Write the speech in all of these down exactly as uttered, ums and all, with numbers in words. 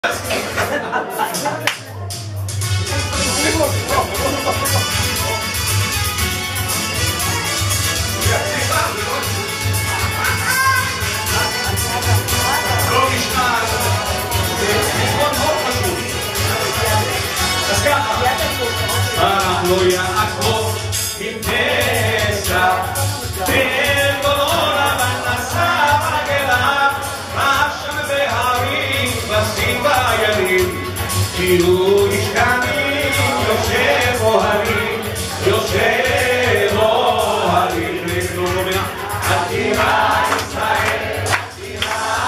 אנחנו יעקב עם פסח, תן גולו לבן נסע רגליו, רב שם בהרים, בשים בימים, כאילו ישכנים, יושב אוהלים, יושב אוהלים, וכנו שומע, עתירה ישראל, עתירה,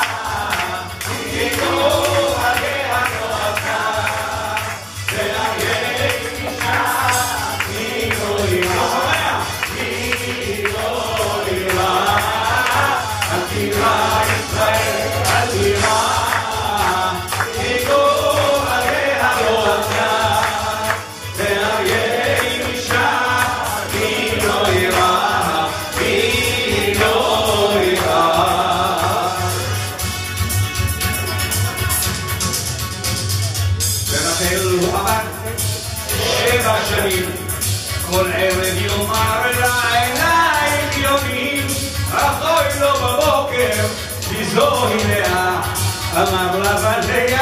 תקראו עליה נועדה, ולאריה אישה, נינו לירה, נינו לירה, עתירה ישראל, עתירה, תקראו עליה נועדה, ולאריה אישה, נינו לירה, נינו לירה. ורחל הוא עבד שבע שנים, כל ערב יאמר לעיניים יונים, אך אוי לו בבוקר, כי זוהי לאה, אמר לה בלב